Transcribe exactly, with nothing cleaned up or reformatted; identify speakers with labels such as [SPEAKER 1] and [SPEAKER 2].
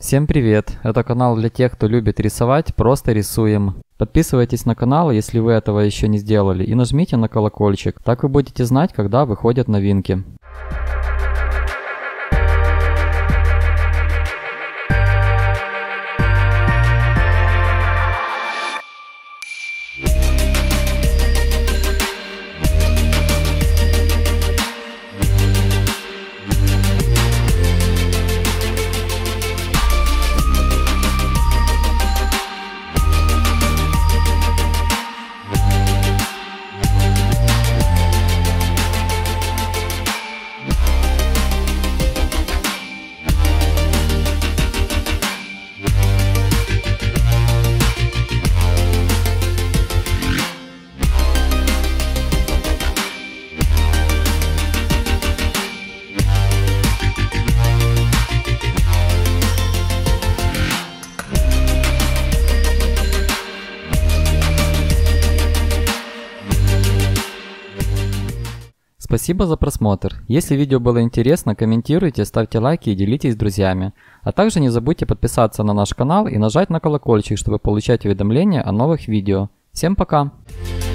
[SPEAKER 1] Всем привет! Это канал для тех, кто любит рисовать, просто рисуем. Подписывайтесь на канал, если вы этого еще не сделали, и нажмите на колокольчик, так вы будете знать, когда выходят новинки. Спасибо за просмотр. Если видео было интересно, комментируйте, ставьте лайки и делитесь с друзьями. А также не забудьте подписаться на наш канал и нажать на колокольчик, чтобы получать уведомления о новых видео. Всем пока!